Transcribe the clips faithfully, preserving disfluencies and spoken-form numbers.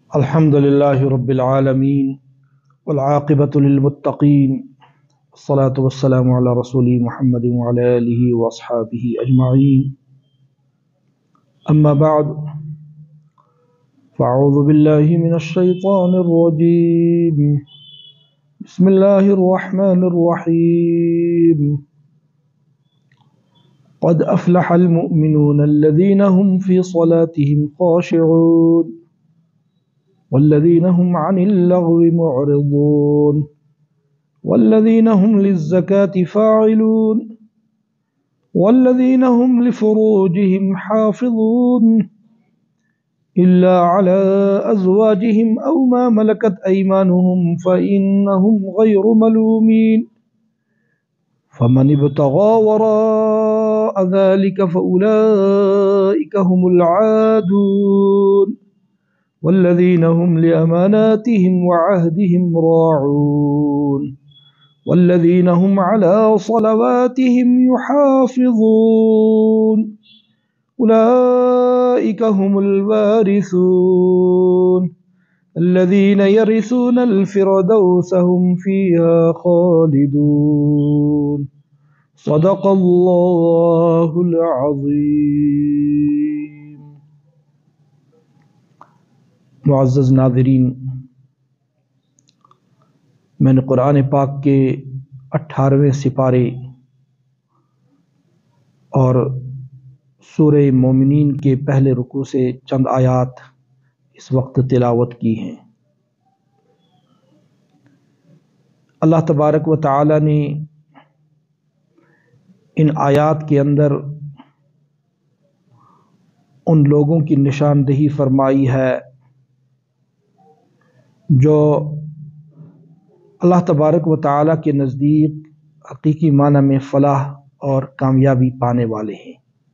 الحمد للہ رب العالمین والعاقبۃ للمتقین والصلاة والسلام علی رسول محمد وعلی آلہ واصحابہ اجمعین اما بعد فاعوذ باللہ من الشیطان الرجیم بسم اللہ الرحمن الرحیم قد افلح المؤمنون الذین هم فی صلاتهم خاشعون والذین هم عن اللغو معرضون والذین هم للزکاة فاعلون والذین هم لفروجهم حافظون إلا على أزواجهم أو ما ملكت أيمانهم فإنهم غير ملومين فمن ابتغى وراء ذلك فأولئك هم العادون والذين هم لأماناتهم وعهدهم راعون والذين هم على صلواتهم يحافظون أولئك هم الوارثون الذين يرثون الفردوس هم فيها خالدون صدق الله العظيم. معزز ناظرین، میں نے قرآن پاک کے اٹھارہویں سپارے اور سورہ مومنین کے پہلے رکوع سے چند آیات اس وقت تلاوت کی ہیں۔ اللہ تبارک و تعالی نے ان آیات کے اندر ان لوگوں کی نشاندہی فرمائی ہے جو اللہ تبارک و تعالی کے نزدیک حقیقی معنی میں فلاح اور کامیابی پانے والے ہیں۔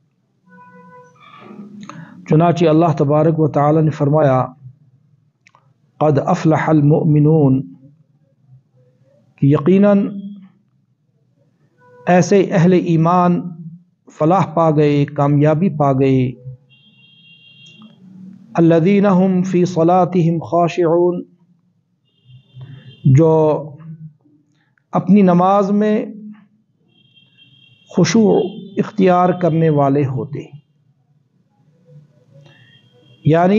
چنانچہ اللہ تبارک و تعالی نے فرمایا قد افلح المؤمنون، کہ یقیناً ایسے اہل ایمان فلاح پا گئے، کامیابی پا گئے۔ الذین هم فی صلاتهم خاشعون، جو اپنی نماز میں خشوع اختیار کرنے والے ہوتے ہیں، یعنی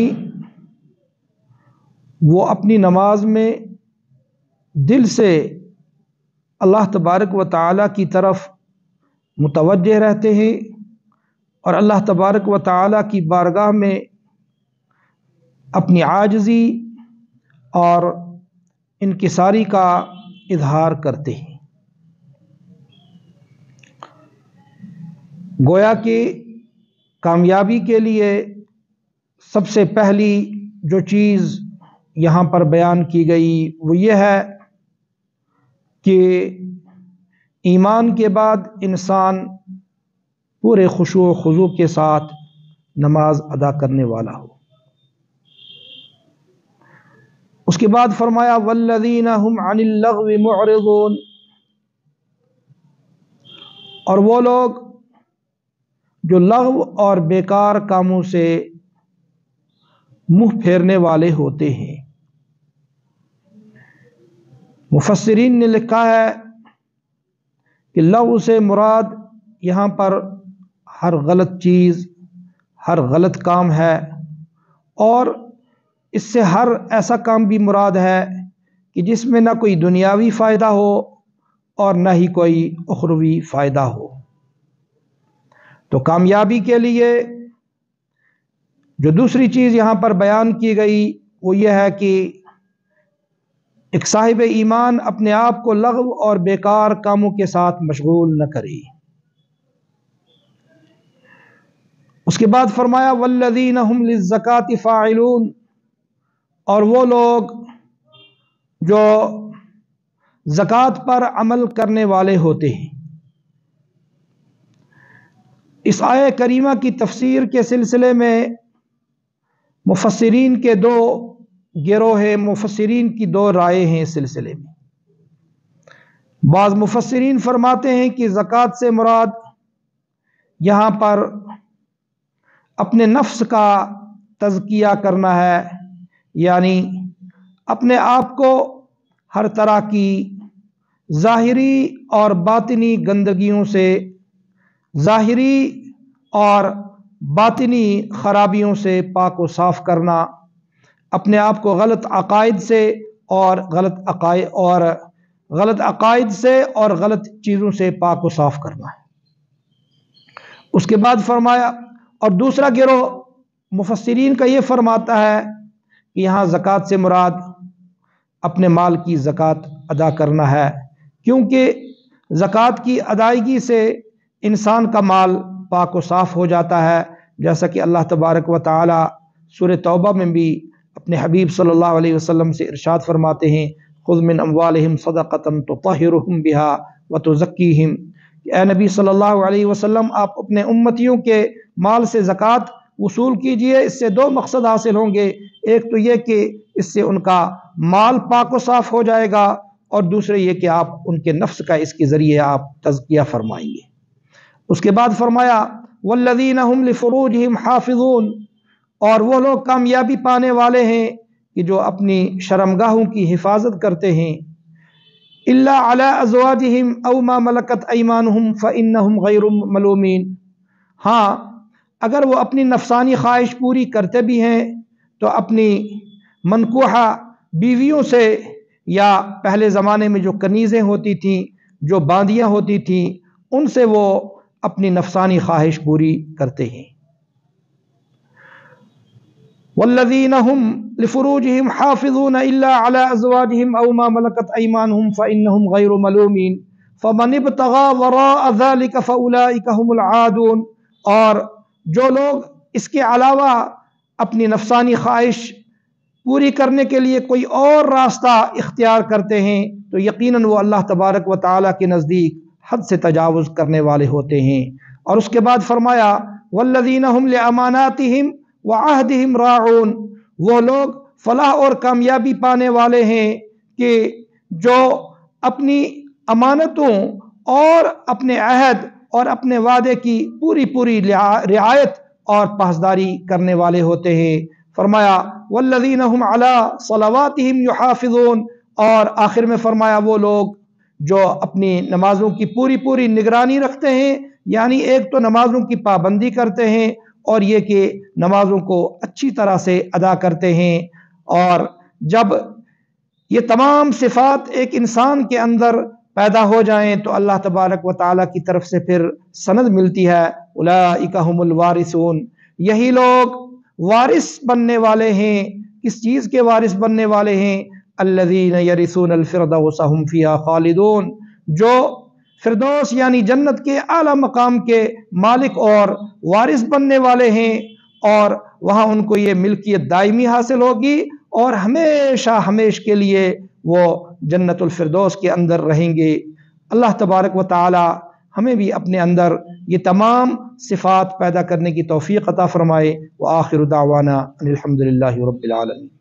وہ اپنی نماز میں دل سے اللہ تبارک و تعالی کی طرف متوجہ رہتے ہیں اور اللہ تبارک و تعالی کی بارگاہ میں اپنی عاجزی اور انکساری کا اظہار کرتے ہیں۔ گویا کہ کامیابی کے لیے سب سے پہلی جو چیز یہاں پر بیان کی گئی وہ یہ ہے کہ ایمان کے بعد انسان پورے خشوع و خضوع کے ساتھ نماز ادا کرنے والا ہو۔ اس کے بعد فرمایا والذین هم عن اللغو معرضون، اور وہ لوگ جو لغو اور بیکار کاموں سے منہ پھیرنے والے ہوتے ہیں۔ مفسرین نے لکھا ہے کہ لغو سے مراد یہاں پر ہر غلط چیز، ہر غلط کام ہے، اور اس سے ہر ایسا کام بھی مراد ہے کہ جس میں نہ کوئی دنیاوی فائدہ ہو اور نہ ہی کوئی اخروی فائدہ ہو۔ تو کامیابی کے لیے جو دوسری چیز یہاں پر بیان کی گئی وہ یہ ہے کہ ایک صاحب ایمان اپنے آپ کو لغو اور بیکار کاموں کے ساتھ مشغول نہ کرے۔ اس کے بعد فرمایا والذین هم للزکاة فاعلون، اور وہ لوگ جو زکوٰۃ پر عمل کرنے والے ہوتے ہیں۔ اس آیہ کریمہ کی تفسیر کے سلسلے میں مفسرین کے دو گروہ ہیں، مفسرین کی دو رائے ہیں اس سلسلے میں۔ بعض مفسرین فرماتے ہیں کہ زکوٰۃ سے مراد یہاں پر اپنے نفس کا تزکیہ کرنا ہے، یعنی اپنے آپ کو ہر طرح کی ظاہری اور باطنی گندگیوں سے، ظاہری اور باطنی خرابیوں سے پاک و صاف کرنا، اپنے آپ کو غلط عقائد سے اور غلط عقائد اور غلط عقائد سے اور غلط چیزوں سے پاک و صاف کرنا ہے۔ اس کے بعد فرمایا، اور دوسرا گروہ مفسرین کا یہ فرماتا ہے کہ یہاں زکوٰۃ سے مراد اپنے مال کی زکوٰۃ ادا کرنا ہے، کیونکہ زکوٰۃ کی ادائیگی سے انسان کا مال پاک و صاف ہو جاتا ہے، جیسا کہ اللہ تبارک و تعالی سورہ توبہ میں بھی اپنے حبیب صلی اللہ علیہ وسلم سے ارشاد فرماتے ہیں، خذ من اموالہم صدقۃ تطہرہم بہا وتزکیہم، کہ اے نبی صلی اللہ علیہ وسلم آپ اپنے امتیوں کے مال سے زکوٰۃ وصول کیجئے۔ اس سے دو مقصد حاصل ہوں گے، ایک تو یہ کہ اس سے ان کا مال پاک و صاف ہو جائے گا، اور دوسرے یہ کہ آپ ان کے نفس کا اس کے ذریعے آپ تزکیہ فرمائیں گے۔ اس کے بعد فرمایا، والذین هم لفروجہم حافظون، اور وہ لوگ کامیابی پانے والے ہیں کہ جو اپنی شرمگاہوں کی حفاظت کرتے ہیں، الا علی ازواجہم او ما ملکت ایمانہم فانہم غیر ملومین، ہاں اگر وہ اپنی نفسانی خواہش پوری کرتے بھی ہیں تو اپنی منکوحہ بیویوں سے، یا پہلے زمانے میں جو کنیزیں ہوتی تھیں، جو باندیاں ہوتی تھیں، ان سے وہ اپنی نفسانی خواہش پوری کرتے ہیں۔ والذین هم لفروجہم حافظون الا علی ازواجہم او ما ملکت ایمانہم فانہم غیر ملومین فمن ابتغى وراء ذلك فاولئک هم العادون، اور جو لوگ اس کے علاوہ اپنی نفسانی خواہش پوری کرنے کے لیے کوئی اور راستہ اختیار کرتے ہیں تو یقیناً وہ اللہ تبارک و تعالیٰ کے نزدیک حد سے تجاوز کرنے والے ہوتے ہیں۔ اور اس کے بعد فرمایا، والذین هم لاماناتہم وعہدہم راعون، وہ لوگ فلاح اور کامیابی پانے والے ہیں کہ جو اپنی امانتوں اور اپنے عہد اور اپنے وعدے کی پوری پوری رعایت اور پاسداری کرنے والے ہوتے ہیں۔ فرمایا، والذین هم علی صلواتہم یحافظون، اور آخر میں فرمایا وہ لوگ جو اپنی نمازوں کی پوری پوری نگرانی رکھتے ہیں، یعنی ایک تو نمازوں کی پابندی کرتے ہیں اور یہ کہ نمازوں کو اچھی طرح سے ادا کرتے ہیں۔ اور جب یہ تمام صفات ایک انسان کے اندر پیدا ہو جائیں تو اللہ تبارک و تعالیٰ کی طرف سے پھر سند ملتی ہے، اولئک هم الوارثون، یہی لوگ وارث بننے والے ہیں۔ کس چیز کے وارث بننے والے ہیں؟ الذین یرثون الفردوس هم فیہا خالدون، جو فردوس یعنی جنت کے اعلیٰ مقام کے مالک اور وارث بننے والے ہیں، اور وہاں ان کو یہ ملکیت دائمی حاصل ہوگی اور ہمیشہ ہمیش کے لیے وہ جنت الفردوس کے اندر رہیں گے۔ اللہ تبارک و تعالی ہمیں بھی اپنے اندر یہ تمام صفات پیدا کرنے کی توفیق عطا فرمائے۔ وآخر دعوانا ان الحمد للہ رب العالمین۔